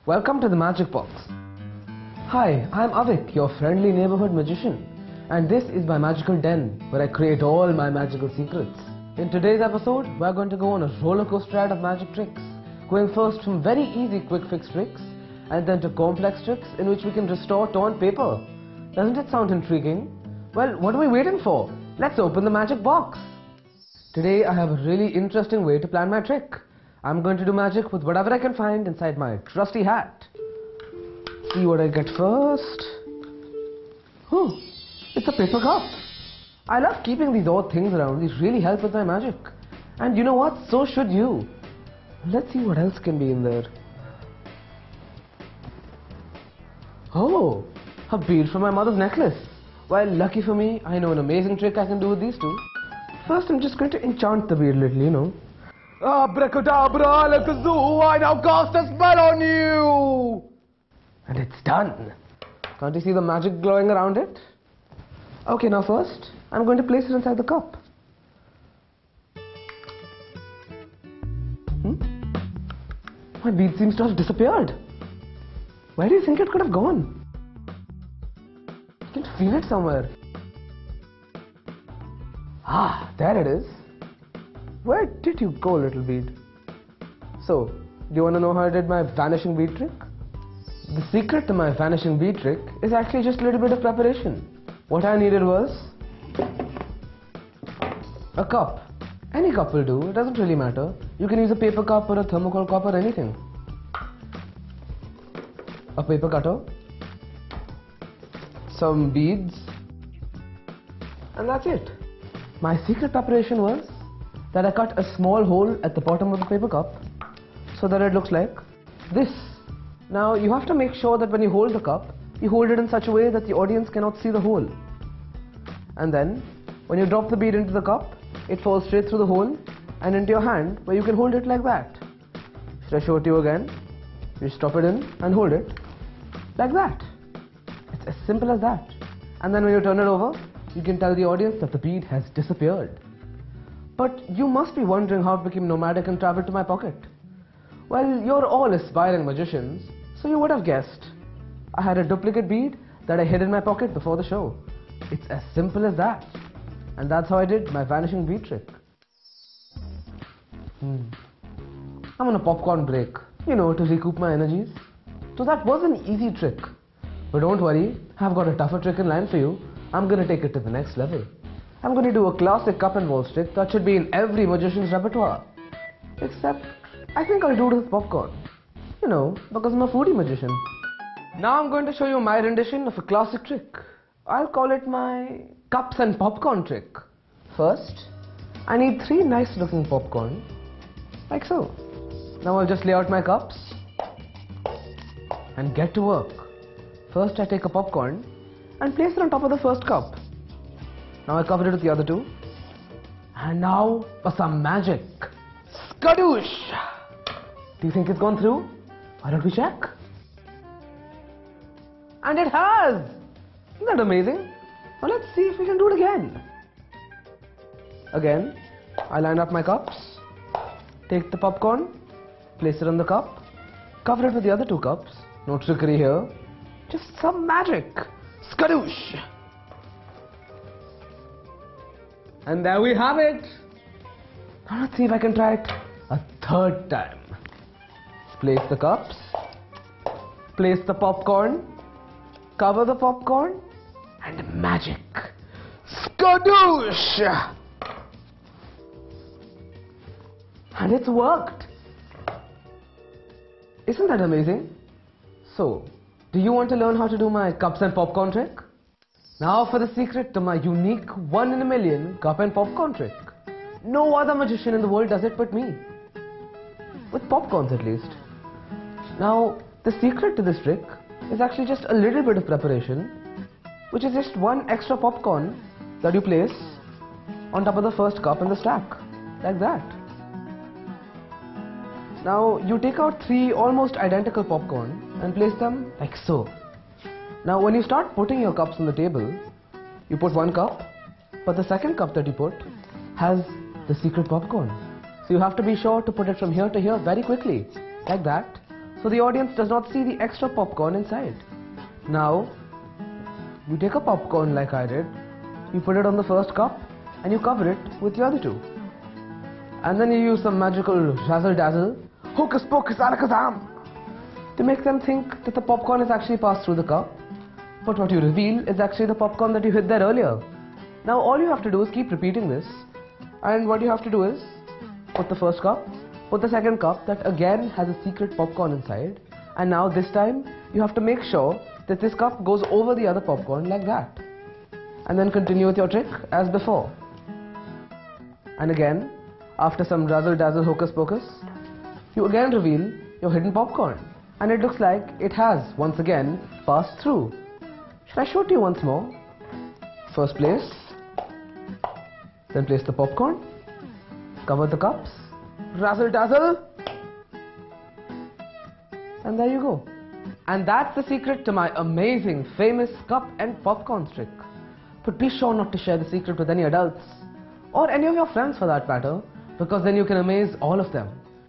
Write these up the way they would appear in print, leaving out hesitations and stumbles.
Welcome to the Magic Box. Hi, I'm Avik, your friendly neighborhood magician, and this is my magical den where I create all my magical secrets. In today's episode, we're going to go on a roller coaster ride of magic tricks, going first from very easy quick fix tricks and then to complex tricks in which we can restore torn paper. Doesn't it sound intriguing? Well, what are we waiting for? Let's open the magic box. Today I have a really interesting way to plan my trick. I'm going to do magic with whatever I can find inside my trusty hat. See what I get first. Oh, it's a paper cup. I love keeping these odd things around. These really help with my magic. And you know what? So should you. Let's see what else can be in there. Oh, a bead from my mother's necklace. Well, lucky for me, I know an amazing trick I can do with these two. First, I'm just going to enchant the bead a little, you know. Abracadabra, alakazoo, I now cast a spell on you! And it's done. Can't you see the magic glowing around it? Okay, now first, I'm going to place it inside the cup. My bead seems to have disappeared. Where do you think it could have gone? I can feel it somewhere. Ah, there it is. Where did you go, little bead? So, do you want to know how I did my vanishing bead trick? The secret to my vanishing bead trick is actually just a little bit of preparation. What I needed was a cup. Any cup will do, it doesn't really matter. You can use a paper cup or a thermocol cup or anything. A paper cutter, some beads, and that's it. My secret preparation was that I cut a small hole at the bottom of the paper cup so that it looks like this. Now you have to make sure that when you hold the cup, you hold it in such a way that the audience cannot see the hole. And then when you drop the bead into the cup, it falls straight through the hole and into your hand where you can hold it like that. Should I show it to you again? You just drop it in and hold it like that. It's as simple as that. And then when you turn it over, you can tell the audience that the bead has disappeared. But you must be wondering how it became nomadic and traveled to my pocket. Well, you're all aspiring magicians, so you would have guessed. I had a duplicate bead that I hid in my pocket before the show. It's as simple as that. And that's how I did my vanishing bead trick. I'm on a popcorn break, you know, to recoup my energies. So that was an easy trick. But don't worry, I've got a tougher trick in line for you. I'm going to take it to the next level. I'm going to do a classic cup and ball trick that should be in every magician's repertoire. Except, I think I'll do it with popcorn. You know, because I'm a foodie magician. Now I'm going to show you my rendition of a classic trick. I'll call it my cups and popcorn trick. First, I need 3 nice looking popcorn, like so. Now I'll just lay out my cups and get to work. First I take a popcorn and place it on top of the first cup. Now I cover it with the other 2. And now for some magic. Skadoosh! Do you think it's gone through? Why don't we check? And it has! Isn't that amazing? Now let's see if we can do it again. Again, I line up my cups, take the popcorn, place it on the cup, cover it with the other 2 cups. No trickery here, just some magic. Skadoosh! And there we have it. Now let's see if I can try it a 3rd time. Place the cups, place the popcorn, cover the popcorn, and magic. Skadoosh! And it's worked. Isn't that amazing? So, do you want to learn how to do my cups and popcorn trick? Now for the secret to my unique 1 in a million cup and popcorn trick. No other magician in the world does it but me. With popcorns at least. Now, the secret to this trick is actually just a little bit of preparation, which is just 1 extra popcorn that you place on top of the first cup in the stack, like that. Now, you take out 3 almost identical popcorn and place them like so. Now when you start putting your cups on the table, you put 1 cup, but the second cup that you put has the secret popcorn. So you have to be sure to put it from here to here very quickly, like that, so the audience does not see the extra popcorn inside. Now, you take a popcorn like I did, you put it on the first cup and you cover it with the other two. And then you use some magical razzle-dazzle, hocus pocus alakazam, to make them think that the popcorn is actually passed through the cup. But what you reveal is actually the popcorn that you hid there earlier. Now all you have to do is keep repeating this, and what you have to do is put the first cup, put the second cup that again has a secret popcorn inside, and now this time you have to make sure that this cup goes over the other popcorn like that, and then continue with your trick as before. And again, after some razzle-dazzle hocus pocus, you again reveal your hidden popcorn, and it looks like it has once again passed through. Should I show it to you once more? First place, then place the popcorn, cover the cups, razzle-dazzle, and there you go. And that's the secret to my amazing, famous cup and popcorn trick. But be sure not to share the secret with any adults, or any of your friends for that matter, because then you can amaze all of them.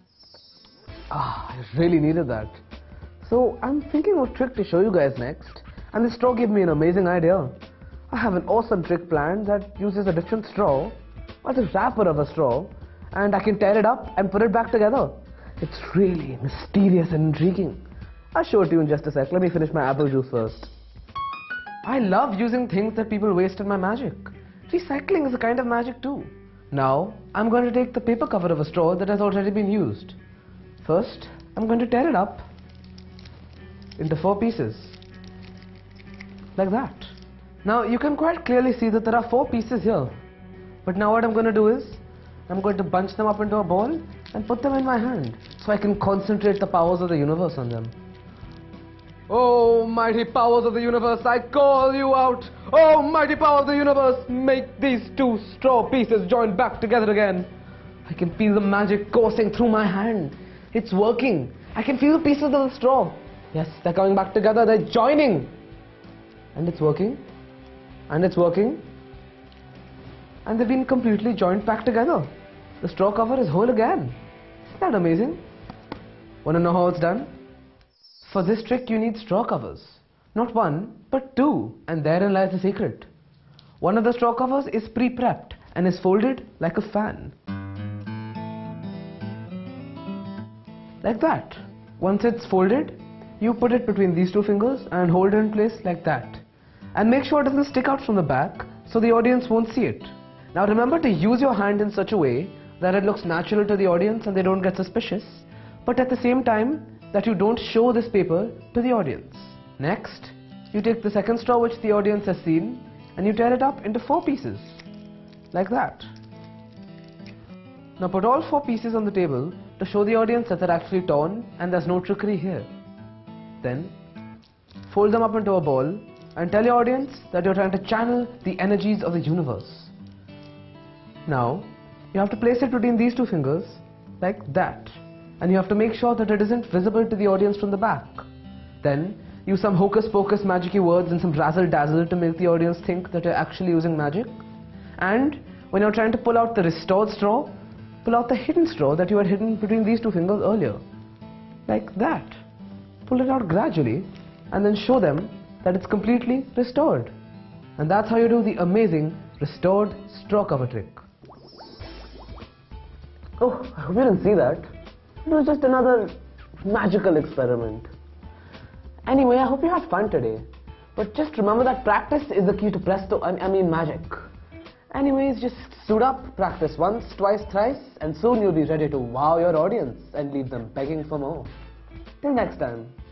I really needed that. So I'm thinking of a trick to show you guys next, and this straw gave me an amazing idea. I have an awesome trick planned that uses a different straw, or the wrapper of a straw, and I can tear it up and put it back together. It's really mysterious and intriguing. I'll show it to you in just a sec. Let me finish my apple juice first. I love using things that people waste in my magic. Recycling is a kind of magic too. Now, I'm going to take the paper cover of a straw that has already been used. First, I'm going to tear it up into 4 pieces. Like that. Now, you can quite clearly see that there are 4 pieces here. But now what I'm going to do is, I'm going to bunch them up into a ball and put them in my hand, so I can concentrate the powers of the universe on them. Oh, mighty powers of the universe, I call you out. Oh, mighty powers of the universe, make these 2 straw pieces join back together again. I can feel the magic coursing through my hand. It's working. I can feel the pieces of the straw. Yes, they're coming back together, they're joining. And it's working. And it's working. And they've been completely joined back together. The straw cover is whole again. Isn't that amazing? Want to know how it's done? For this trick you need straw covers. Not 1, but 2. And therein lies the secret. One of the straw covers is pre-prepped and is folded like a fan. Like that. Once it's folded, you put it between these 2 fingers and hold it in place like that. And make sure it doesn't stick out from the back so the audience won't see it. Now remember to use your hand in such a way that it looks natural to the audience and they don't get suspicious, but at the same time that you don't show this paper to the audience. Next, you take the second straw which the audience has seen and you tear it up into 4 pieces, like that. Now put all 4 pieces on the table to show the audience that they're actually torn and there's no trickery here. Then, fold them up into a ball and tell your audience that you're trying to channel the energies of the universe. Now, you have to place it between these 2 fingers, like that. And you have to make sure that it isn't visible to the audience from the back. Then, use some hocus pocus magicy words and some razzle dazzle to make the audience think that you're actually using magic. And, when you're trying to pull out the restored straw, pull out the hidden straw that you had hidden between these 2 fingers earlier. Like that. Pull it out gradually, and then show them that it's completely restored. And that's how you do the amazing restored straw cover trick. Oh, I hope you didn't see that. It was just another magical experiment. Anyway, I hope you had fun today. But just remember that practice is the key to presto, magic. Anyways, just suit up, practice once, twice, thrice, and soon you'll be ready to wow your audience and leave them begging for more. Till next time.